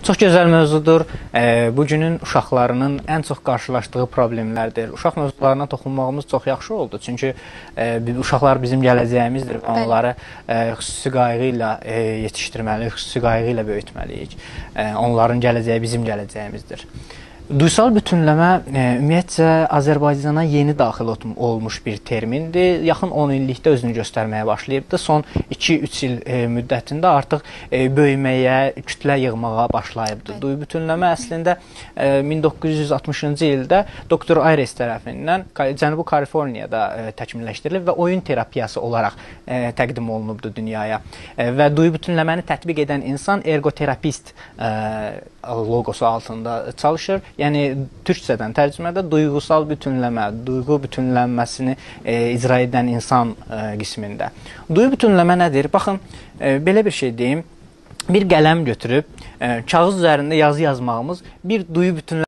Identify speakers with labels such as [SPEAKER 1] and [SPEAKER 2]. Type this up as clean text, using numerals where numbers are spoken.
[SPEAKER 1] Çox gözəl mövzudur. Bugünün uşaqlarının ən çox qarşılaşdığı problemlərdir. Uşaq mövzularına toxunmağımız çox yaxşı oldu. Çünki uşaqlar bizim gələcəyimizdir. Onları xüsusi qayğı ilə yetişdirməli, xüsusi qayğı ilə böyütməliyik. Onların gələcəyi bizim gələcəyimizdir. Duysal bütünləmə ümumiyyətcə Azərbaycana yeni daxil olmuş bir termindir. Yaxın 10 illikdə özünü göstərməyə başlayıbdır. Son 2-3 il müddətində artıq böyüməyə, kütlə yığmağa başlayıbdır. Duyu bütünləmə əslində 1960-cı ildə Dr. Ayres tərəfindən Cənubi Kaliforniyada təkmilləşdirilib və oyun terapiyası olaraq təqdim olunubdur dünyaya. Və duyu bütünləməni tətbiq edən insan ergoterapist logosu altında çalışır. Yəni, türkçədən tərcümədə duyğusal bütünləmə, duyğu bütünlənməsini icra edən insan qismində. Duyu bütünləmə nədir? Baxın, belə bir şey deyim. Bir qələm götürüb, kağız üzərində yazı yazmağımız bir duyu bütünləmə.